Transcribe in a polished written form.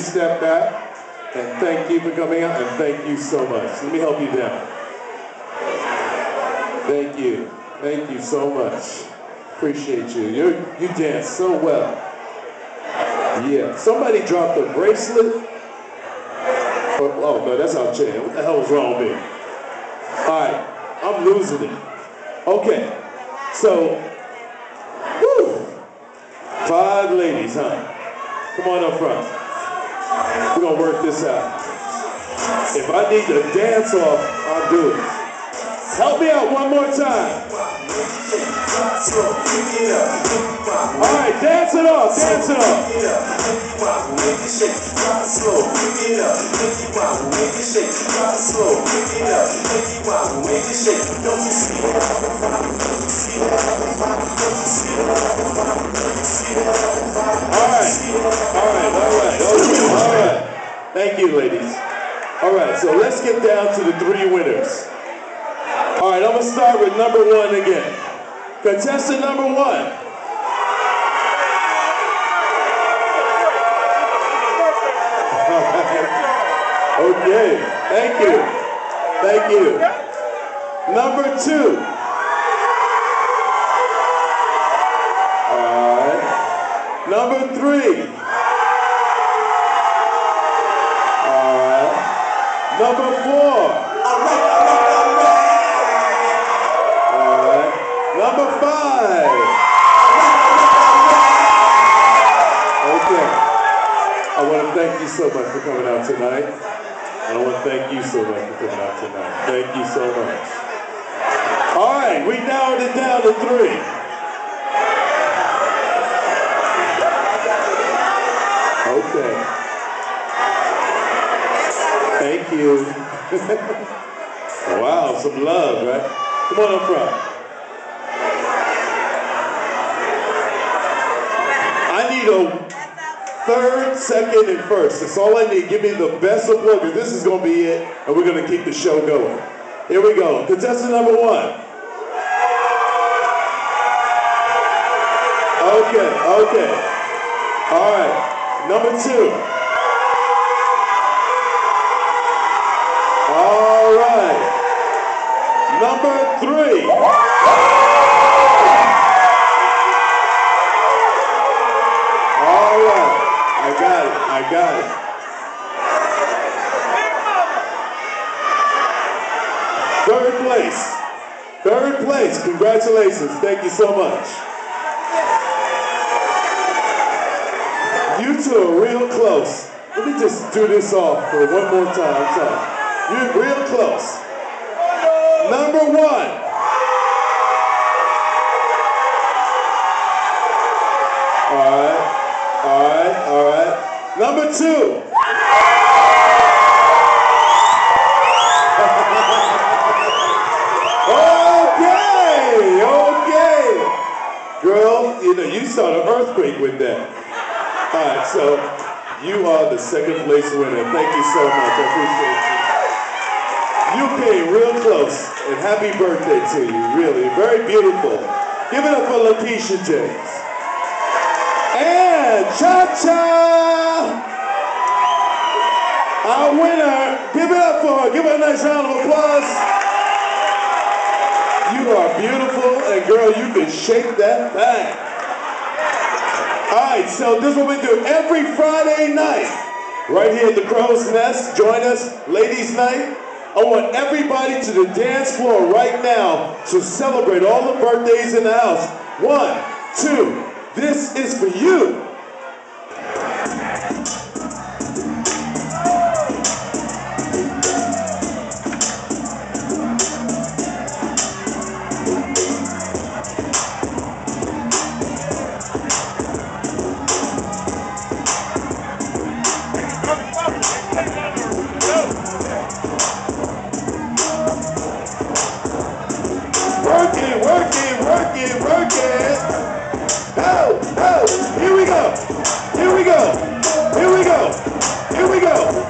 Step back, and thank you for coming out, and thank you so much. Let me help you down. Thank you. Thank you so much. Appreciate you. You dance so well. Yeah. Somebody dropped a bracelet. Oh no, that's our chain. What the hell is wrong with me? Alright, I'm losing it. Okay. So, woo! 5 ladies, huh? Come on up front. We're gonna work this out. If I need to dance off, I'll do it. Help me out one more time. All right, dance it off, dance it off. All right. Thank you, ladies. All right, so let's get down to the 3 winners. All right, I'm gonna start with number 1 again. Contestant number 1. Okay, thank you. Thank you. Number 2. All right. Number 3. All right. Number 4. All right. Number 5. Okay. I want to thank you so much for coming out tonight. And I want to thank you so much for coming out tonight. Thank you so much. All right, we narrowed it down to 3. Okay. Thank you. Wow, some love, right? Come on up front. I need a 3rd, 2nd, and 1st. That's all I need. Give me the best applause, because this is going to be it, and we're going to keep the show going. Here we go. Contestant number 1. Okay. All right. Number 2. All right. Number 3. All right. I got it. Third place. Congratulations. Thank you so much. You two are real close. Let me just do this off for one more time. I'm sorry. You're real close. Number 1. All right. Number 2. Okay. Girl, you saw the earthquake with that. All right, so you are the 2nd place winner. Thank you so much. I appreciate you. You came real close, and happy birthday to you, really. Very beautiful. Give it up for Lakeisha James. And Cha-Cha, our winner. Give it up for her. Give her a nice round of applause. You are beautiful, and girl, you can shake that thing. All right, so this is what we do every Friday night, right here at the Crow's Nest. Join us, Ladies' Night. I want everybody to the dance floor right now to celebrate all the birthdays in the house. 1, 2, this is for you. Work it. Oh, here we go.